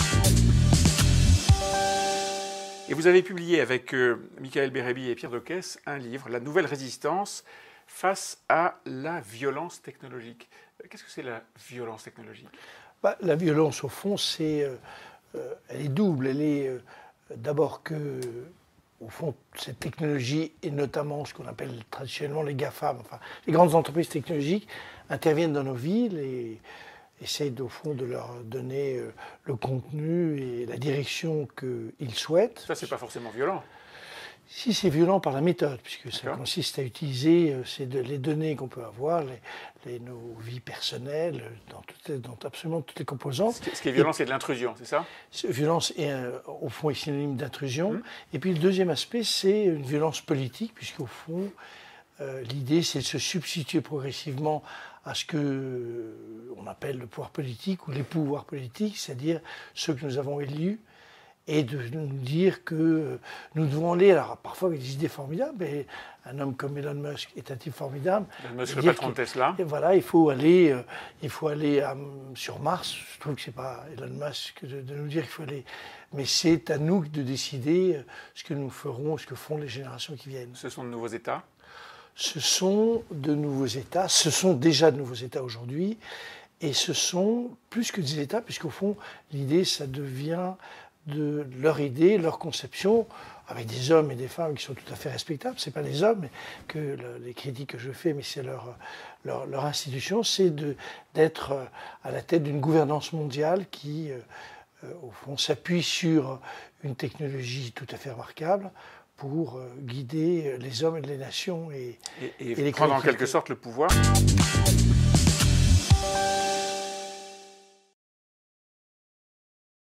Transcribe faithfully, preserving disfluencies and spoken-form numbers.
Et vous avez publié avec euh, Michael Bérébi et Pierre Dockès un livre, La Nouvelle Résistance face à la violence technologique. Qu'est-ce que c'est la violence technologique? Bah, la violence, au fond, c'est, euh, euh, elle est double. Elle est euh, d'abord que, au fond, cette technologie, et notamment ce qu'on appelle traditionnellement les GAFAM, enfin, les grandes entreprises technologiques, interviennent dans nos villes et essayent, au fond, de leur donner euh, le contenu et la direction qu'ils souhaitent. Ça, c'est pas forcément violent. Si, c'est violent par la méthode, puisque ça consiste à utiliser euh, c'est de, les données qu'on peut avoir, les, les, nos vies personnelles, dans, toutes, dans absolument toutes les composantes. Ce qui, ce qui est violent, c'est de l'intrusion, c'est ça? Violence, est, euh, au fond, est synonyme d'intrusion. Mmh. Et puis le deuxième aspect, c'est une violence politique, puisqu'au fond, euh, l'idée, c'est de se substituer progressivement à ce qu'on euh, appelle le pouvoir politique ou les pouvoirs politiques, c'est-à-dire ceux que nous avons élus, et de nous dire que nous devons aller, alors parfois avec des idées formidables, mais un homme comme Elon Musk est un type formidable. Elon Musk, le patron de Tesla. Et voilà, il faut aller, euh, il faut aller à, sur Mars. Je trouve que ce n'est pas Elon Musk de, de nous dire qu'il faut aller, mais c'est à nous de décider ce que nous ferons, ce que font les générations qui viennent. Ce sont de nouveaux États? Ce sont de nouveaux États, ce sont déjà de nouveaux États aujourd'hui, et ce sont plus que des États, puisqu'au fond, l'idée, ça devient de leur idée, leur conception, avec des hommes et des femmes qui sont tout à fait respectables. Ce n'est pas les hommes que le, les critiques que je fais, mais c'est leur, leur, leur institution, c'est d'être à la tête d'une gouvernance mondiale qui, euh, au fond, s'appuie sur une technologie tout à fait remarquable pour euh, guider les hommes et les nations et, et, et, et les prendre en quelque sorte le pouvoir.